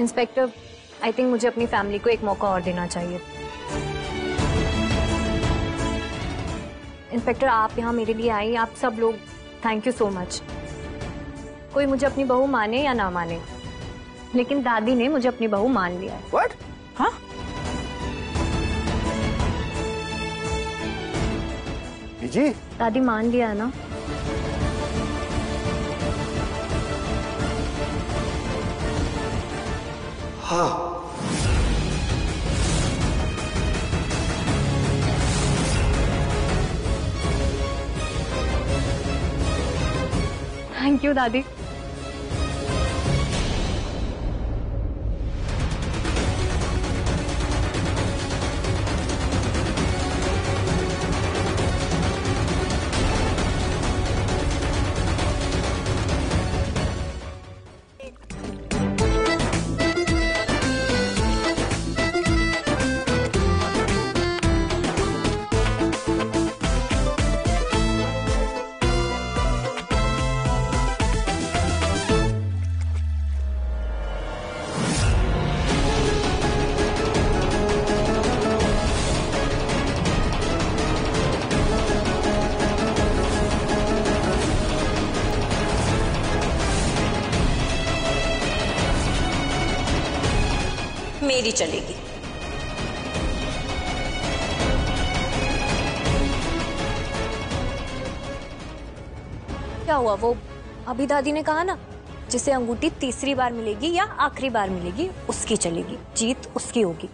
Inspector, I think मुझे अपनी family को एक मौका और देना चाहिए। इंस्पेक्टर, आप यहाँ मेरे लिए आई, आप सब लोग थैंक यू सो मच। कोई मुझे अपनी बहू माने या ना माने, लेकिन दादी ने मुझे अपनी बहू मान लिया है। What? हाँ? जी दादी मान लिया है ना? हाँ। थैंक यू दादी। मेरी चलेगी। क्या हुआ? वो अभी दादी ने कहा ना, जिसे अंगूठी तीसरी बार मिलेगी या आखिरी बार मिलेगी उसकी चलेगी, जीत उसकी होगी।